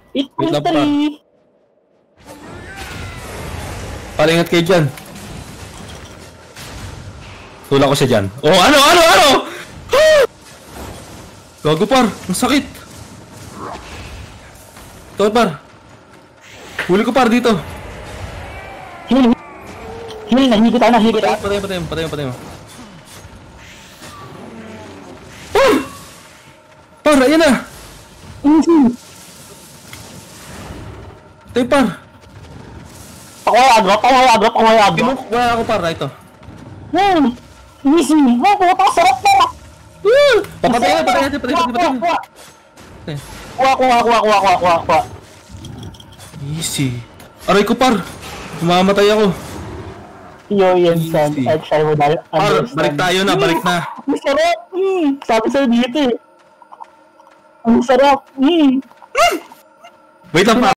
Wait lang pa. 8.3. Palingat kayo dyan. Tula ko siya dyan. Oh, ano? Gago par, ang sakit. Ito par. Huli ko par dito. Heal na, higit na, higit na. Patay mo. Oh! Par, ayan na. Tayo par. Pakuha agro. Wala ako par, ito. Easy. Puta, sarap na. Patay natin. Kuha. Easy. Aray ko par. Mamamatay ako. Yan, Sam. Easy. Try mo na. Par, balik na. Ang sarap. Sabi sa'yo dito eh. Ang sarap. Wait lang par.